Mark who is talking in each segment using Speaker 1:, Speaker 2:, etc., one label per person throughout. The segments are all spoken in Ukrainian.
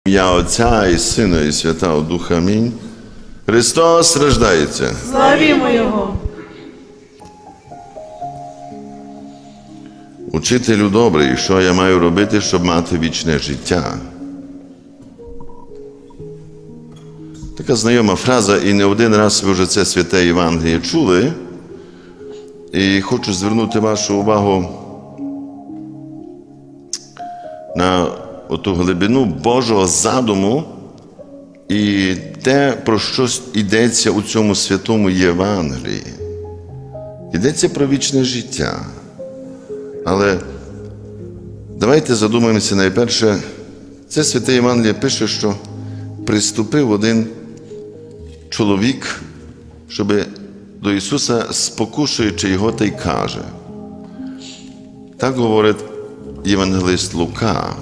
Speaker 1: Ім'я Отця і Сина, і Святого Духа. Амінь. Христос рождається.
Speaker 2: Славімо Його!
Speaker 1: Учителю добрий, що я маю робити, щоб мати вічне життя? Така знайома фраза, і не один раз ви вже це святе Євангеліє чули. І хочу звернути вашу увагу на оту глибину Божого задуму і те, про що йдеться у цьому святому Євангелії. Йдеться про вічне життя. Але давайте задумаємося найперше. Це святе Євангеліє пише, що приступив один чоловік, щоб до Ісуса, спокушуючи його, та й каже. Так говорить євангелист Лука.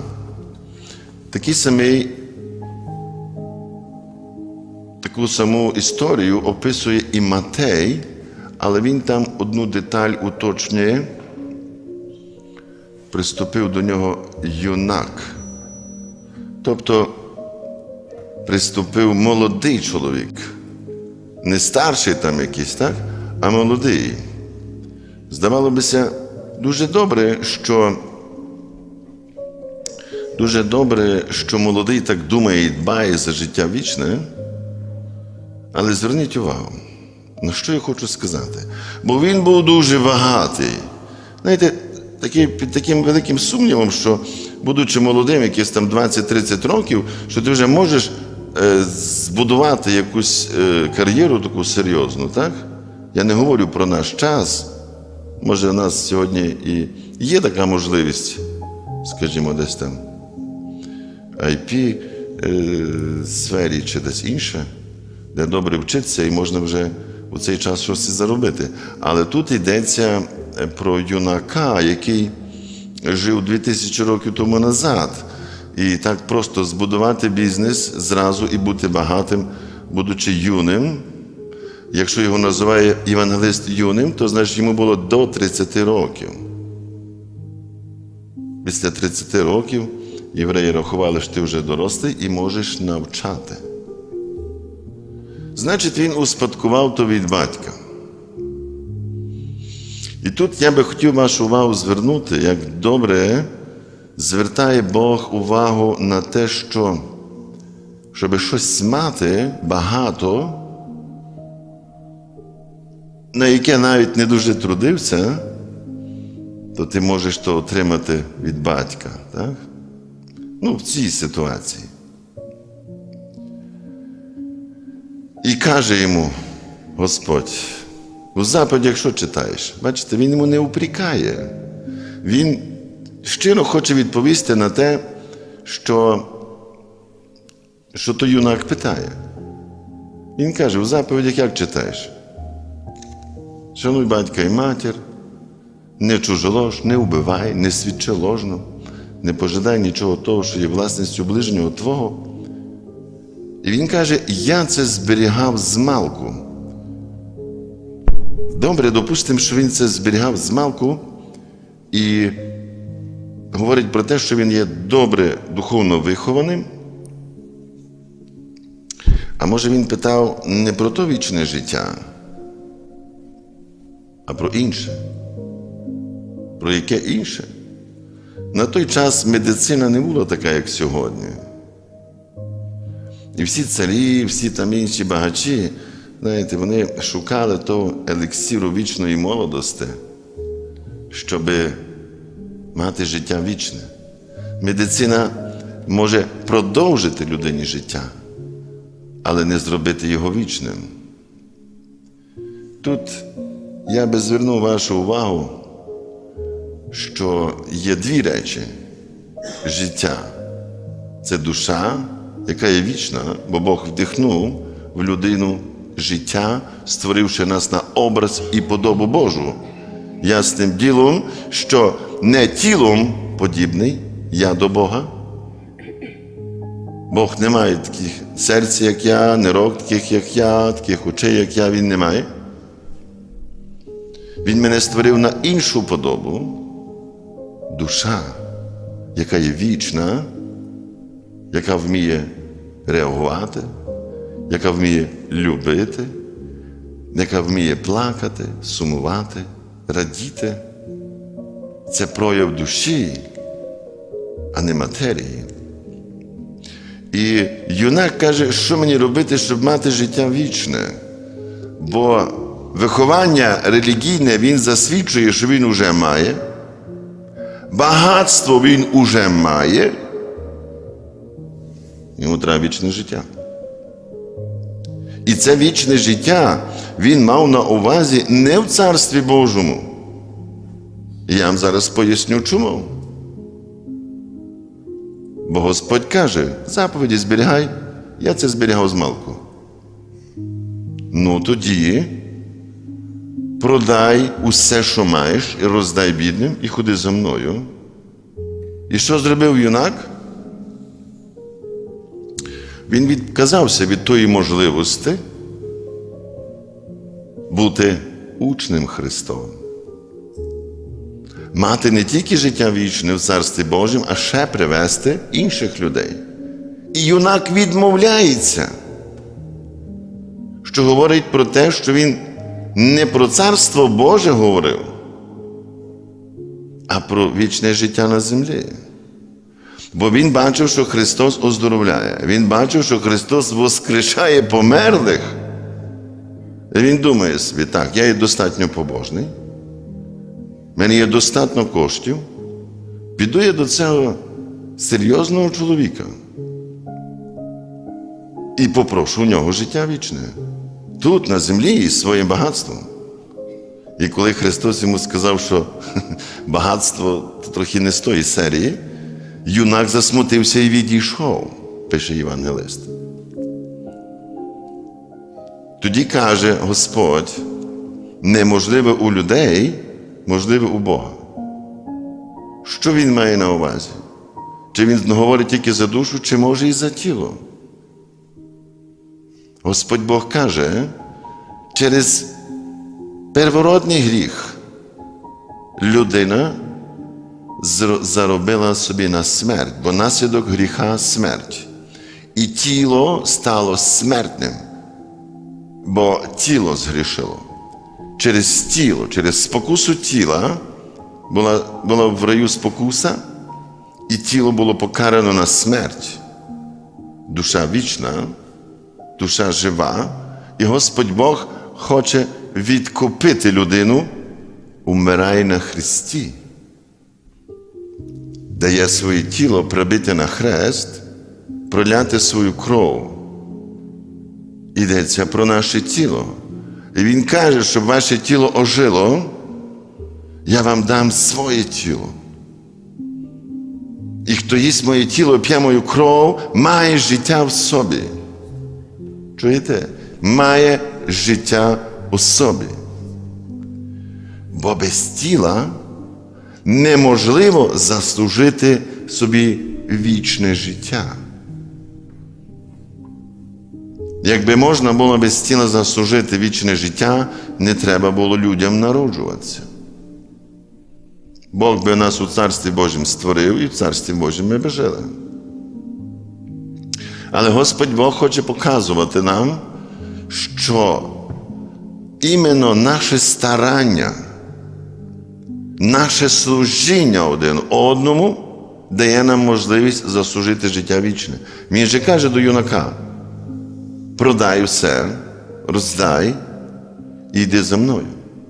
Speaker 1: Таку саму історію описує і Матей, але він там одну деталь уточнює. Приступив до нього юнак. Тобто, приступив молодий чоловік. Не старший там якийсь, так? А молодий. Здавалося бися, дуже добре, що молодий так думає і дбає за життя вічне. Але зверніть увагу, на що я хочу сказати. Бо він був дуже багатий. Знаєте, під таким великим сумнівом, що, будучи молодим, якісь там 20-30 років, що ти вже можеш збудувати якусь кар'єру таку серйозну, так? Я не говорю про наш час. Може, у нас сьогодні і є така можливість, скажімо, десь там IP-сфері чи десь інше, де добре вчитися і можна вже у цей час щось заробити. Але тут йдеться про юнака, який жив 2000 років тому назад. І так просто збудувати бізнес зразу і бути багатим, будучи юним. Якщо його називає євангелист юним, то значить йому було до 30 років. Після 30 років євреї рахували, що ти вже дорослий і можеш навчати. Значить, він успадкував то від батька. І тут я би хотів вашу увагу звернути, як добре звертає Бог увагу на те, що, щоб щось мати багато, на яке навіть не дуже трудився, то ти можеш то отримати від батька. Так? Ну, в цій ситуації. І каже йому Господь, у заповідях що читаєш? Бачите, він йому не упрікає. Він щиро хоче відповісти на те, що той юнак питає. Він каже, у заповідях як читаєш? Шануй батька і матір, не чужолож, не убивай, не свідчи ложно, не пожидай нічого того, що є власністю ближнього твого. І він каже, я це зберігав змалку. Добре, допустимо, що він це зберігав змалку і говорить про те, що він є добре духовно вихованим. А може він питав не про то вічне життя, а про інше. Про яке інше? На той час медицина не була така, як сьогодні. І всі царі, всі там інші багачі, знаєте, вони шукали того елексіру вічної молодості, щоб мати життя вічне. Медицина може продовжити людині життя, але не зробити його вічним. Тут я би звернув вашу увагу, що є дві речі. Життя – це душа, яка є вічна, бо Бог вдихнув в людину життя, створивши нас на образ і подобу Божу. Ясним ділом, що не тілом подібний я до Бога. Бог не має таких серця, як я, не рук таких, як я, таких очей, як я, Він не має. Він мене створив на іншу подобу. Душа, яка є вічна, яка вміє реагувати, яка вміє любити, яка вміє плакати, сумувати, радіти. Це прояв душі, а не матерії. І юнак каже, що мені робити, щоб мати життя вічне? Бо виховання релігійне він засвідчує, що він уже має, багатство він уже має, йому треба вічне життя. І це вічне життя він мав на увазі не в Царстві Божому. І я вам зараз поясню, чому. Бо Господь каже, заповіді зберігай, я це зберігав змалку. Ну тоді продай усе, що маєш, і роздай бідним, і ходи за мною. І що зробив юнак? Він відказався від тої можливості бути учнем Христовим. Мати не тільки життя вічне в Царстві Божому, а ще привести інших людей. І юнак відмовляється, що говорить про те, що він не про Царство Боже говорив, а про вічне життя на землі. Бо він бачив, що Христос оздоровляє. Він бачив, що Христос воскрешає померлих. І він думає собі, так, я є достатньо побожний, в мене є достатньо коштів, піду я до цього серйозного чоловіка і попрошу у нього життя вічне. Тут, на землі, із своїм багатством. І коли Христос йому сказав, що багатство трохи не з тої серії, юнак засмутився і відійшов, пише євангелист. Тоді каже Господь, неможливе у людей, можливе у Бога. Що він має на увазі? Чи він говорить тільки за душу, чи може і за тіло? Господь Бог каже, через первородний гріх людина заробила собі на смерть, бо наслідок гріха – смерть. І тіло стало смертним, бо тіло згрішило. Через тіло, через спокусу тіла була в раю спокуса, і тіло було покарано на смерть. Душа вічна, душа жива, і Господь Бог хоче відкупити людину, умирає на Христі. Дає своє тіло прибити на хрест, проляти свою кров. Йдеться про наше тіло. І він каже, щоб ваше тіло ожило, я вам дам своє тіло. І хто їсть моє тіло, п'є мою кров, має життя в собі. Чуєте? Має життя у собі. Бо без тіла неможливо заслужити собі вічне життя. Якби можна було без тіла заслужити вічне життя, не треба було людям народжуватися. Бог би нас у Царстві Божому створив, і в Царстві Божому ми би жили. Але Господь Бог хоче показувати нам, що іменно наше старання, наше служіння один одному дає нам можливість заслужити життя вічне. Він же каже до юнака, продай все, роздай і йди за мною.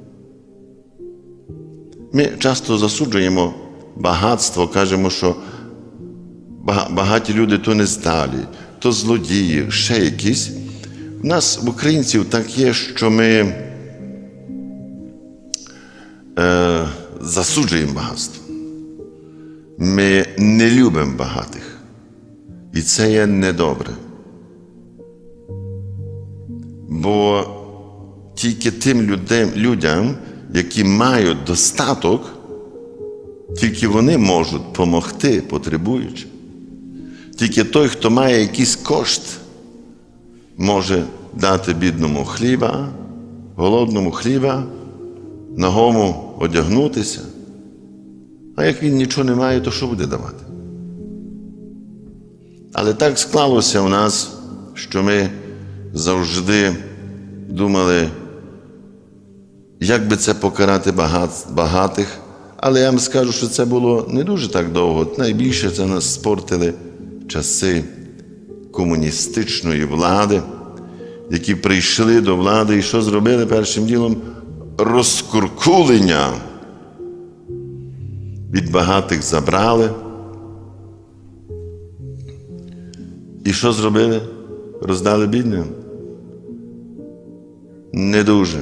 Speaker 1: Ми часто засуджуємо багатство, кажемо, що багаті люди то нездалі, то злодії, ще якісь. У нас, в українців, так є, що ми засуджуємо багатство. Ми не любимо багатих. І це є недобре. Бо тільки тим людям, які мають достаток, тільки вони можуть допомогти потребуючим. Тільки той, хто має якийсь кошт, може дати бідному хліба, голодному хліба, нагому одягнутися. А як він нічого не має, то що буде давати? Але так склалося в нас, що ми завжди думали, як би це покарати багатих. Але я вам скажу, що це було не дуже так довго. Найбільше це нас спортили часи комуністичної влади, які прийшли до влади і що зробили першим ділом? Розкуркулення. Від багатих забрали. І що зробили? Роздали бідним? Не дуже.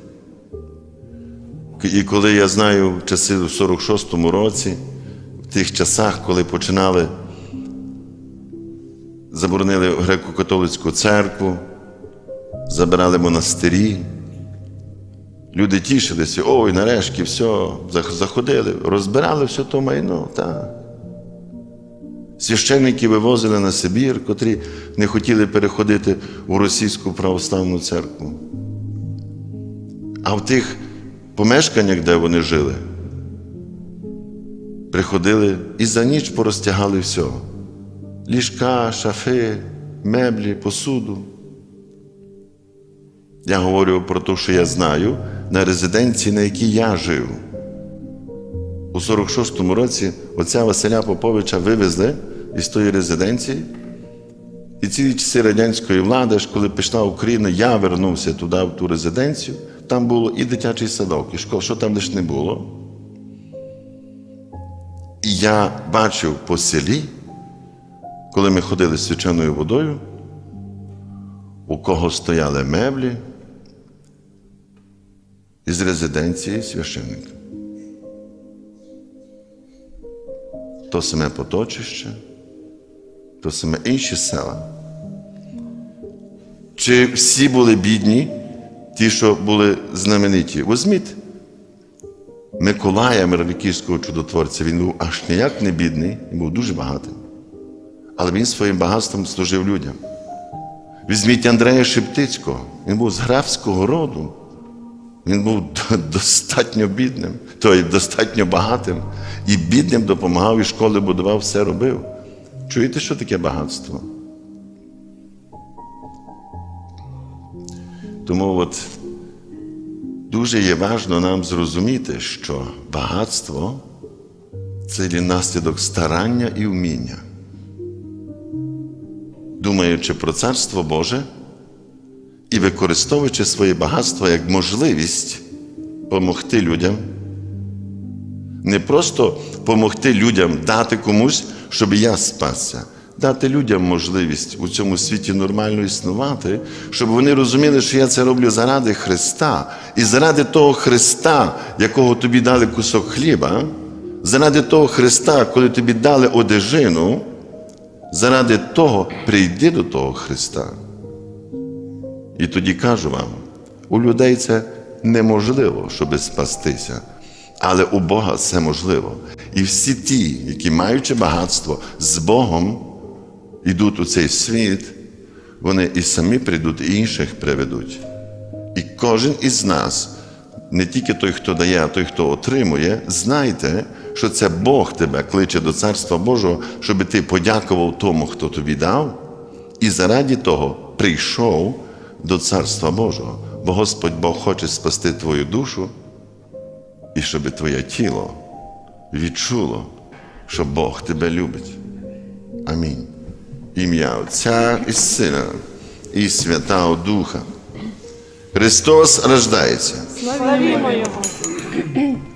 Speaker 1: І коли я знаю в часи в 46-му році, в тих часах, коли починали, заборонили греко-католицьку церкву, забирали монастирі, люди тішилися, ой, нарешті, все, заходили, розбирали все то майно, так. Священники вивозили на Сибір, котрі не хотіли переходити у російську православну церкву. А в тих помешканнях, де вони жили, приходили і за ніч порозтягали все. Ліжка, шафи, меблі, посуду. Я говорю про те, що я знаю, на резиденції, на якій я жив. У 46-му році отця Василя Поповича вивезли із тої резиденції. І ці часи радянської влади, коли пішла Україна, я вернувся туди, в ту резиденцію. Там було і дитячий садок, і школа, що там лише не було. І я бачив по селі, коли ми ходили з свяченою водою, у кого стояли меблі із резиденції священника. То саме Поточище, то саме інші села. Чи всі були бідні, ті, що були знамениті? Візьміть Миколая Мироніківського чудотворця, він був аж ніяк не бідний, він був дуже багатий. Але він своїм багатством служив людям. Візьміть Андрея Шептицького, він був з графського роду. Він був достатньо бідним, достатньо багатим. І бідним допомагав, і школи будував, все робив. Чуєте, що таке багатство? Тому дуже є важливо нам зрозуміти, що багатство – це є наслідок старання і вміння. Думаючи про Царство Боже і використовуючи своє багатство як можливість допомогти людям, не просто допомогти людям, дати комусь, щоб я спасся, дати людям можливість у цьому світі нормально існувати, щоб вони розуміли, що я це роблю заради Христа. І заради того Христа, якого тобі дали кусок хліба, заради того Христа, коли тобі дали одежину, заради того прийди до того Христа. І тоді кажу вам, у людей це неможливо, щоб спастися. Але у Бога це можливо. І всі ті, які маючи багатство з Богом, йдуть у цей світ, вони і самі прийдуть, і інших приведуть. І кожен із нас, не тільки той, хто дає, а той, хто отримує, знайте, що це Бог тебе кличе до Царства Божого, щоб ти подякував тому, хто тобі дав, і заради того прийшов до Царства Божого. Бо Господь Бог хоче спасти твою душу, і щоб твоє тіло відчуло, що Бог тебе любить. Амінь. Ім'я Отця і Сина і Святого Духа. Христос рождається.
Speaker 2: Славімо Його!